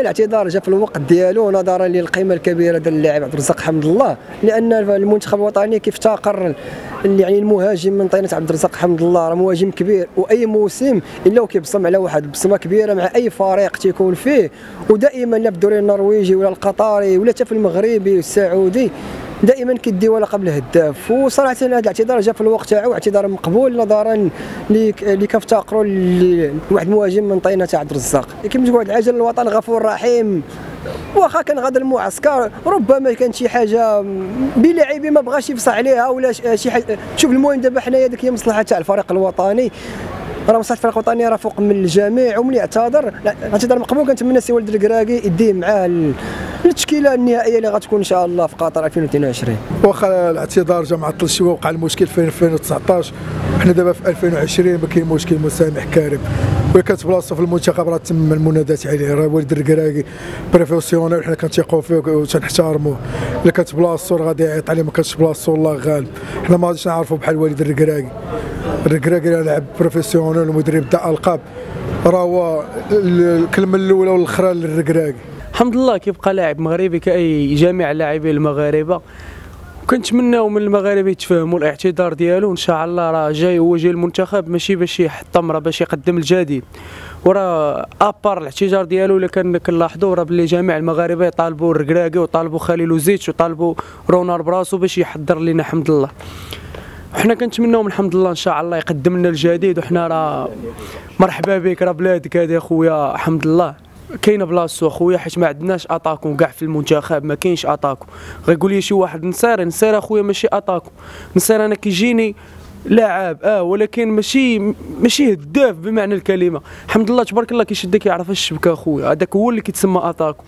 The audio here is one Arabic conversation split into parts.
الاعتذار جاء في الوقت ديالو نظرا للقيمه الكبيره ديال اللاعب عبد الرزاق حمد الله، لان المنتخب الوطني كيف افتقر يعني المهاجم من طينه عبد الرزاق حمد الله، راه مهاجم كبير، واي موسم الا وكيبصم على واحد البصمه كبيره مع اي فريق تيكون فيه، ودائما لا في الدوري النرويجي ولا القطري ولا حتى في المغربي والسعودي دائما كيديوها قبل الهداف. وصراحه هذا الاعتذار جاء في الوقت تاعو، اعتذار مقبول نظرا اللي كنفتقروا لواحد المهاجم من طينه عبد الرزاق. كيما تقول العجل الوطن غفور رحيم، واخا كان غادر المعسكر ربما كانت شي حاجه بلاعبي ما بغاش يفصح عليها ولا شي حاجه. شوف المهم دابا حنايا هذيك هي مصلحه تاع الفريق الوطني، راه مصلحه الفريق الوطني راه فوق من الجميع. وملي اعتذر اعتذار مقبول، كنتمنى سي ولد الكراكي يديه معاه التشكيله النهائيه اللي غتكون ان شاء الله في قطر 2022. واخا الاعتذار جا معطل شويه، وقع المشكل في 2019 وحنا دابا في 2020 ما كاين مشكل. مسامح كريم وهي كانت بلاصتو في المنتخب، راه تم المنادات عليه، راه ولد الكراكي بروفيسيونيل حنا كنثيقوا فيه وتنحترموه. الا كانت بلاصتو راه غادي يعيط عليه، ما كانتش بلاصتو الله غالب. حنا ما غاديش نعرفوا بحال ولد الكراكي. الكراكي لاعب بروفيسيونيل ومدرب تاع القاب، راه هو الكلمه الاولى والاخرى للكراكي. الحمد لله كيبقى لاعب مغربي كاي جميع اللاعبين المغاربه، وكنتمناو من المغاربه يتفهموا الاعتذار ديالو. ان شاء الله راه جاي، هو جاي المنتخب ماشي باش يحطم، راه باش يقدم الجديد. وراه ابار الاعتذار ديالو اللي كنلاحظوا راه باللي جميع المغاربه يطالبوا الركراكي وطالبوا خليل وزيتش وطالبوا رونار براسو باش يحضر لنا حمد الله. وحنا كنتمناو من حمد الله ان شاء الله يقدم لنا الجديد. وحنا راه مرحبا بك، راه بلادك هذه اخويا حمد الله، كاينه بلاصتو اخويا، حيت ما عندناش اتاكو كاع في المنتخب، ما كاينش اتاكو. غيقول لي شي واحد نصير اخويا ماشي اتاكو. نصير انا كيجيني لاعب ولكن ماشي هداف بمعنى الكلمه. الحمد لله تبارك الله كيشدك يعرف الشبكه اخويا، هذاك هو اللي كيتسمى اتاكو.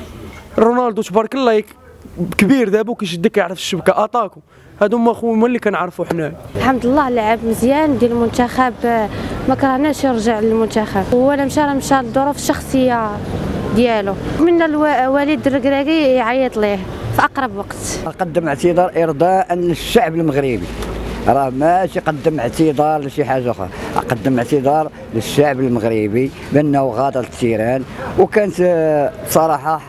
رونالدو تبارك الله كبير دابا وكيشدك يعرف الشبكه، اتاكو هادو هما خويا اللي كنعرفوا حنا. الحمد لله لاعب مزيان ديال المنتخب، ما كرهناش يرجع للمنتخب، هو مشى للظروف الشخصيه ديالو. من الوالد الركراكي يعيط ليه في اقرب وقت. قدم اعتذار ارضاء للشعب المغربي، راه ماشي قدم اعتذار لشي حاجه اخرى، قدم اعتذار للشعب المغربي بانه غادر التيران. وكانت صراحه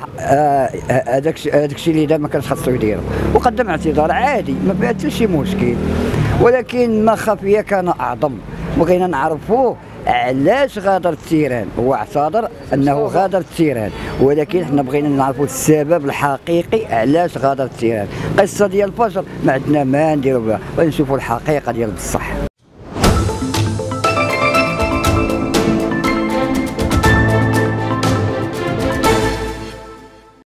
هذاك الشيء اللي ما كانش خاصو يديرو، وقدم اعتذار عادي ما فيها حتى شي مشكل. ولكن ما خفي كان اعظم، بغينا نعرفوه علاش غادر التيران. هو اعتذر انه غادر التيران، ولكن حنا بغينا نعرفوا السبب الحقيقي علاش غادر التيران. قصه ديال الفجر ما عندنا ما نديروا بها، ونشوفوا الحقيقه ديال بصح.